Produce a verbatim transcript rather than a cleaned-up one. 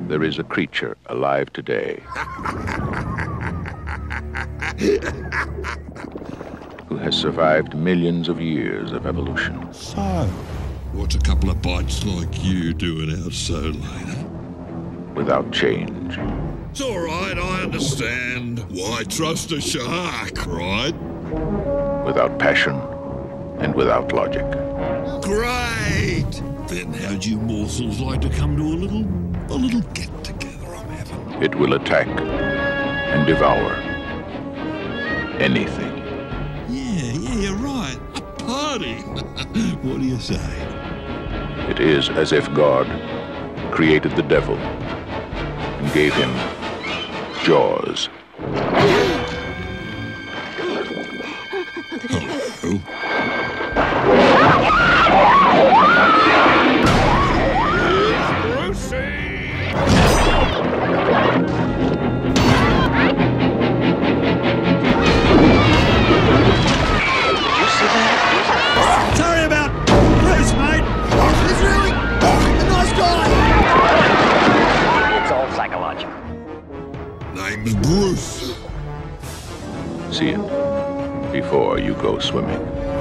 there is a creature alive today who has survived millions of years of evolution. So, what's a couple of bites like you doing out so late? Without change. It's all right, I understand. Why trust a shark, right? Without passion and without logic. Great! Then how'd you morsels like to come to a little, a little get-together I'm having? It will attack and devour anything. Yeah, yeah, you're right. A party. What do you say? It is as if God created the devil and gave him jaws. Oh. Sorry about Bruce, mate. He's really a nice guy. It's all psychological. Name's Bruce. See it before you go swimming.